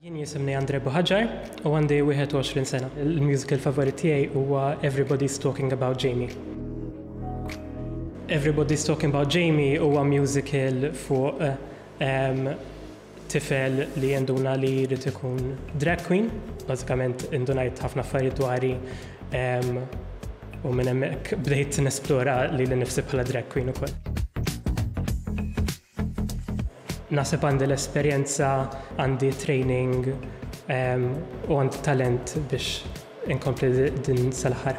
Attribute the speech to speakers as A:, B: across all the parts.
A: Jien jisimni Andre Buħaġġar u għandi 21 sena. Il-musical favorit tiegħi huwa Everybody's Talking About Jamie. Everybody's Talking About Jamie huwa musical fuq tifel li jenduna li jrid ikun drag queen. Bażikament indunajt ħafna affarijiet dwari u minn hemmhekk bdejt nesplora li nifsi bħala drag queen ukoll. Nasib għandi l-esperjenza, għandi training u għandi talent biex inkompli din sal-ħar.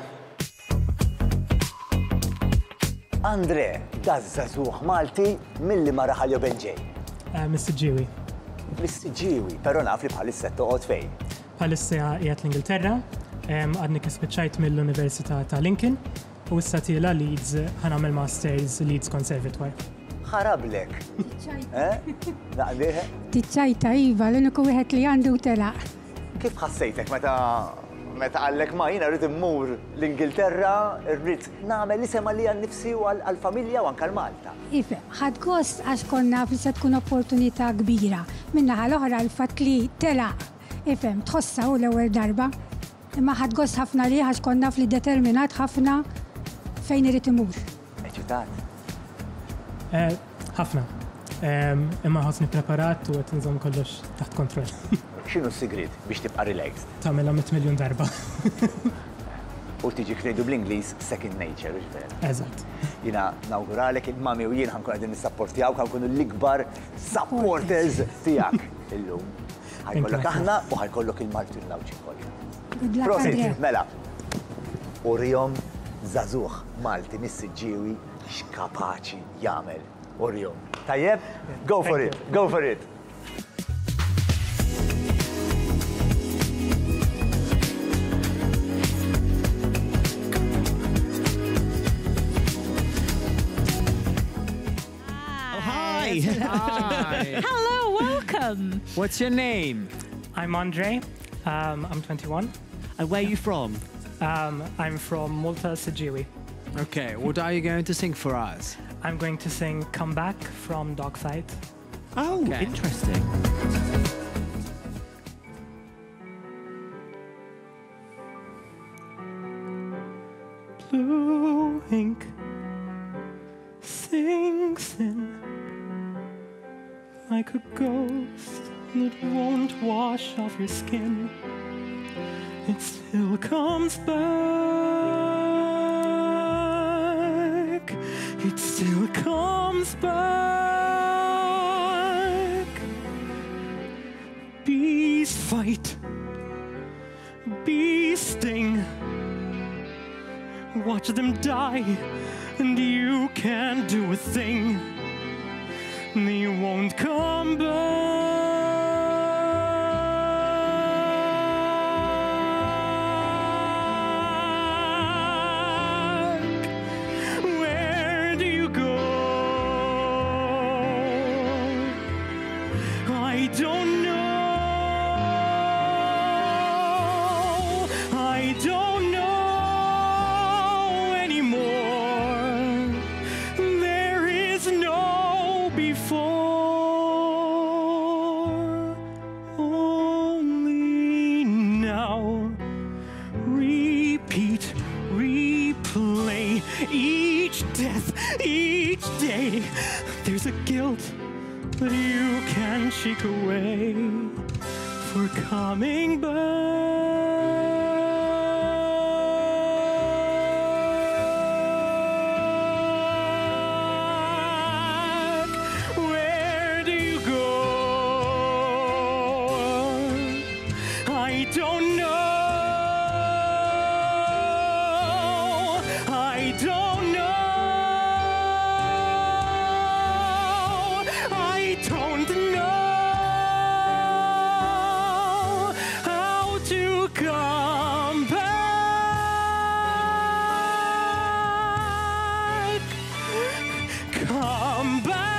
B: Andre, dazzazuħ Malti milli mara ħalju Benġej.
A: Mr. Ġiwi.
B: Mr. Ġiwi, pero naf li bħalissa toqgħod fejn.
A: Bħalissa qiegħed l-Ingilterra, għadni kispiċċajt mill-Università ta' Lincoln u issa tiela Leeds ħanagħmel Masters Leeds Conservatoire.
B: Ħarablek. Naqdiħ?
C: Tiċċajta Iva, l-uniku wieħed li għandu telaq.
B: Kif ħassejtek meta għallek ma jina rrid immur l-Ingilterra, rrid nagħmel isem li għan-nifsi u għall-familja u anke l-Malta?
C: Ife, ħadd gost għax konna se tkun opportunità kbira. Minnaħa l-oħra l-fatt li telaq. Ifhem, tħossa u l-ewwel darba. Imma ħadd gost ħafna li għax konna fli determinat ħafna fejn irid imur.
B: Eċitat?
A: ħafna. Imma ħosni preparat u qed nżomm kollox taħt kontroll.
B: X'inhu s-sigriet biex tibqa' relaxed?
A: Tagħmilha 100 miljun darba.
B: U tiġi ngħidu bl-Ingliż second nature, ġifier.
A: Eżatt.
B: Jiena nawguralek il-mami u jien ħankun qegħdin nissapportjawk, ħankunu l-ikbar supporters tiegħek illum. Ħajkollok aħna u ħajkollok il-Malti u l-Lawċi kollha.
C: Good luck, Andre.
B: Mela. Urjom żagħżugħ Malti mis-Siġġiewi x'kapaċi jagħmel. Urjom. Tajjeb? Go for it. Go for it.
D: Hi. Hi.
E: Hello, welcome.
D: What's your name?
A: I'm Andre. I'm 21.
D: And where are you from?
A: I'm from Malta, Siġġiewi.
D: Okay, what are you going to sing for us?
A: I'm going to sing Come Back from Dockside.
D: Oh, okay. Interesting.
A: Blue ink sinks in like a ghost that won't wash off your skin. It still comes back. It still comes back. Bees fight. Bees sting. Watch them die, and you can't do a thing. They won't come back. Where do you go? I don't know. I don't know anymore. There is no before. Only now. Repeat, replay. Each death, each day. There's a guilt that you can't shake away for coming back. Where do you go? I don't know. I don't know. I don't know how to come back. Come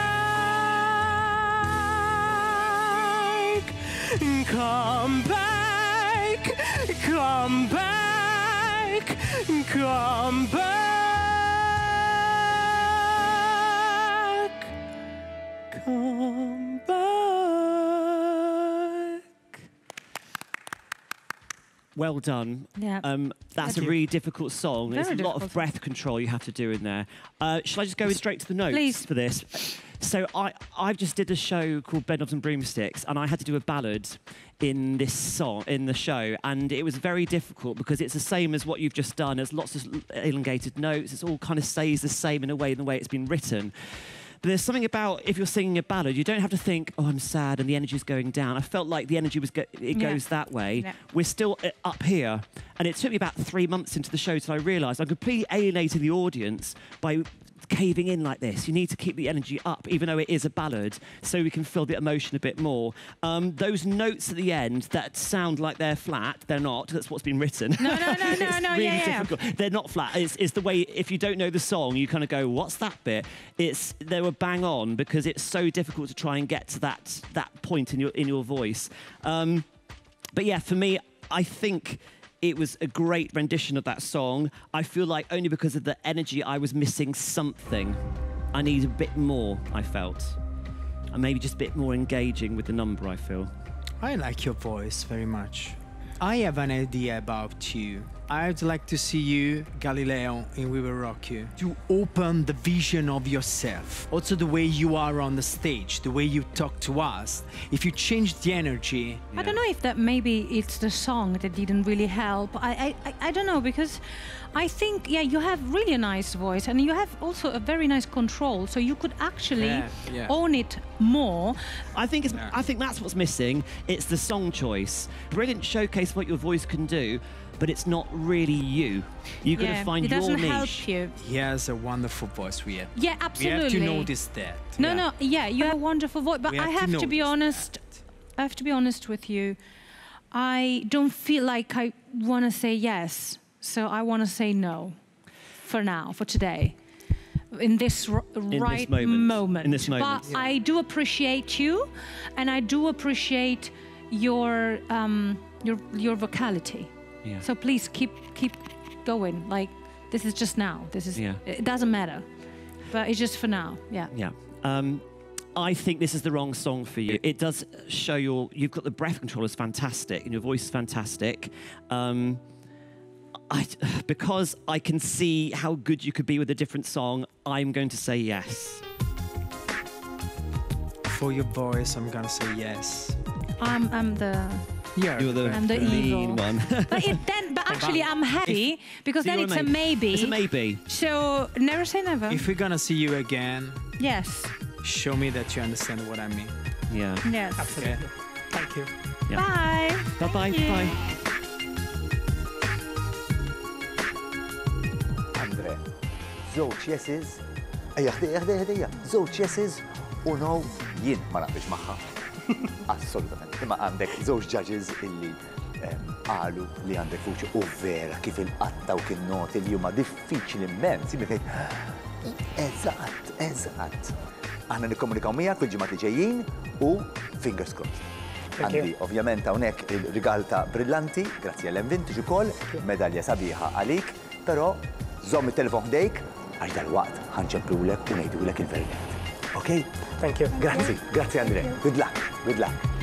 A: back. Come back. Come back. Come back. Come back.
E: Well done.
F: Yeah.
E: That's a really difficult song.
F: Very
E: There's a lot of
F: difficult.
E: breath control you have to do in there. Shall I just go straight to the notes
F: Please.
E: for this? So I just did a show called Bedknobs and Broomsticks, and I had to do a ballad in this song, in the show, and it was very difficult because it's the same as what you've just done. There's lots of elongated notes. It's all kind of stays the same in the way it's been written. But there's something about, if you're singing a ballad, you don't have to think, oh, I'm sad and the energy's going down. I felt like the energy goes that way.
F: Yeah.
E: We're still up here. And it took me about 3 months into the show till I realised I'm completely alienating the audience by caving in like this. You need to keep the energy up, even though it is a ballad, so we can feel the emotion a bit more. Those notes at the end that sound like they're flat, they're not. That's what's been written.
F: No,
E: It's
F: no,
E: really
F: yeah.
E: difficult. They're not flat. It's the way, if you don't know the song, you kind of go, what's that bit? They were bang on because it's so difficult to try and get to that point in your voice. But yeah, for me, I think it was a great rendition of that song. I feel like only because of the energy, I was missing something. I need a bit more, I felt. And maybe just a bit more engaging with the number, I feel.
G: I like your voice very much. I have an idea about you. I'd like to see you, Galileo, in We Will Rock You, to open the vision of yourself. Also the way you are on the stage, the way you talk to us. If you change the energy.
F: I don't know if that maybe it's the song that didn't really help. I don't know, because I think, yeah, you have really a nice voice and you have also a very nice control, so you could actually own it more.
E: I think that's what's missing. It's the song choice. Brilliant showcase of what your voice can do, but it's not really you. You've got to find your niche.
F: It doesn't help you.
G: He has a wonderful voice, we have.
F: Yeah, absolutely.
G: We have to notice that.
F: No, you have a wonderful voice, but I have to be honest.
G: That.
F: I have to be honest with you. I don't feel like I want to say yes, so I want to say no, for now, for today, in this moment.
E: In this moment.
F: But I do appreciate you, and I do appreciate your vocality.
E: Yeah.
F: So please keep going. Like, this is just now. It doesn't matter, but it's just for now. Yeah.
E: Yeah. I think this is the wrong song for you. It does show you've got the breath control is fantastic and your voice is fantastic. Because I can see how good you could be with a different song, I'm going to say yes.
G: For your voice, I'm gonna say yes.
F: I'm the
E: I'm
F: the
E: mean
F: evil
E: one.
F: but actually I'm happy because then it's a maybe.
E: It's a maybe.
F: So never say never.
G: If we're gonna see you again,
F: yes.
G: show me that you understand what I mean.
E: Yeah.
F: Yes.
A: Absolutely.
G: Okay.
A: Thank you.
E: Yeah.
F: Bye.
E: Bye-bye.
F: Thank you.
E: Bye.
B: Andre, żewġ yeses, ħdejja, żewġ yeses u no jien ma naqbilx magħha. Assolutament. Imma għandek żewġ judges illi qalu li għandek vuċi u vera kif il-qatta u kien noti li huma diffiċli immens. Eżatt. Aħna nikkomunikaw miegħek fil-ġimgħat li ġejjin u fingers crossed. Għandi ovvjament hawnhekk il-rigal ta' brillanti, grazzi għall-vintage ukoll, medalja sabiħa għalik, però żomm it-telefon ħdejk għax dal-waqt ħanċemplulek u ngħidulek il-verità. Okay?
A: Thank you.
B: Grazie Andre. Good luck.